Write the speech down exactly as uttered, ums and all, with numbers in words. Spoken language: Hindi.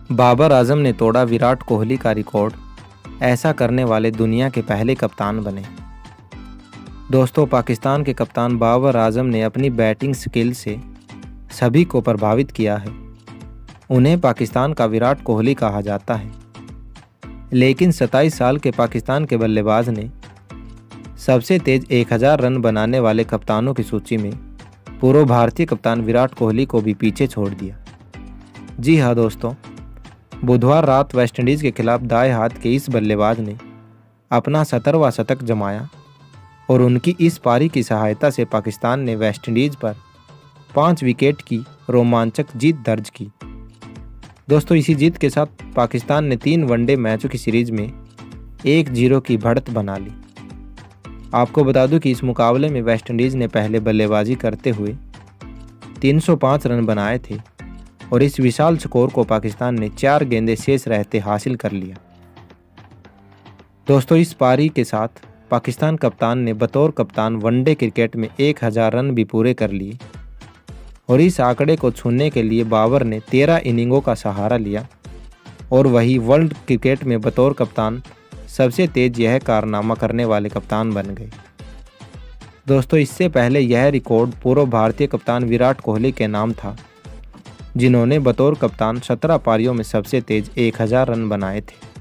बाबर आजम ने तोड़ा विराट कोहली का रिकॉर्ड, ऐसा करने वाले दुनिया के पहले कप्तान बने। दोस्तों, पाकिस्तान के कप्तान बाबर आजम ने अपनी बैटिंग स्किल से सभी को प्रभावित किया है। उन्हें पाकिस्तान का विराट कोहली कहा जाता है। लेकिन सत्ताईस साल के पाकिस्तान के बल्लेबाज ने सबसे तेज एक हज़ार रन बनाने वाले कप्तानों की सूची में पूर्व भारतीय कप्तान विराट कोहली को भी पीछे छोड़ दिया। जी हाँ दोस्तों, बुधवार रात वेस्टइंडीज़ के खिलाफ दाएं हाथ के इस बल्लेबाज ने अपना सत्तरवां शतक जमाया और उनकी इस पारी की सहायता से पाकिस्तान ने वेस्टइंडीज़ पर पाँच विकेट की रोमांचक जीत दर्ज की। दोस्तों, इसी जीत के साथ पाकिस्तान ने तीन वनडे मैचों की सीरीज में एक जीरो की बढ़त बना ली। आपको बता दूं कि इस मुकाबले में वेस्टइंडीज़ ने पहले बल्लेबाजी करते हुए तीन सौ पाँच रन बनाए थे और इस विशाल स्कोर को पाकिस्तान ने चार गेंदें शेष रहते हासिल कर लिया। दोस्तों, इस पारी के साथ पाकिस्तान कप्तान ने बतौर कप्तान वनडे क्रिकेट में एक हज़ार रन भी पूरे कर लिए और इस आंकड़े को छूने के लिए बाबर ने तेरह इनिंगों का सहारा लिया और वही वर्ल्ड क्रिकेट में बतौर कप्तान सबसे तेज यह कारनामा करने वाले कप्तान बन गए। दोस्तों, इससे पहले यह रिकॉर्ड पूर्व भारतीय कप्तान विराट कोहली के नाम था, जिन्होंने बतौर कप्तान सत्रह पारियों में सबसे तेज एक हज़ार रन बनाए थे।